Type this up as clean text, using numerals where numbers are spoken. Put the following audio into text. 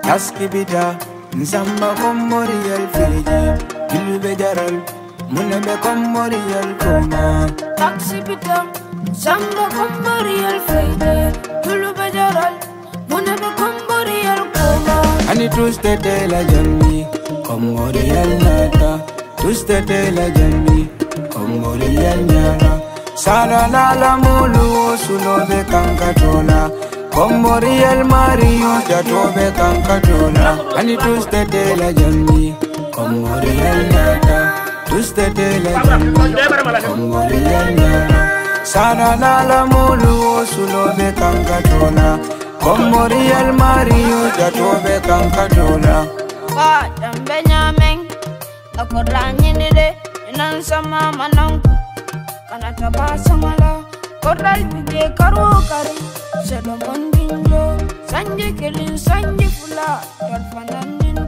Taskibida, Nzamba Komborial Fiji, Gilbejaral, Munebe Komborial Koma. Taskibida, Nzamba Komborial Fiji, Gilbejaral, Munebe Komborial Koma. Ani tuste tela jambi, Komborial Nata, tuste tela jambi, Komborial Nyara. Sara Lala Mulu, Sulobe Kankatola. Komborial Mario, Jatobe Kankatola. Ani tuste tela jambi, Komborial Nata, tuste tela jambi, Komborial Nyara. Sara Lala Mulu, Sulobe Kankatola. Komborial Mario, Jatobe Kankatola. Ba Benjamin, a Koranine, and Sama Manang, Kanataba Samala, Koral Pide Karokari, Sedamondinjo, Sanji Kelly, Sanji Fula, Dolphin.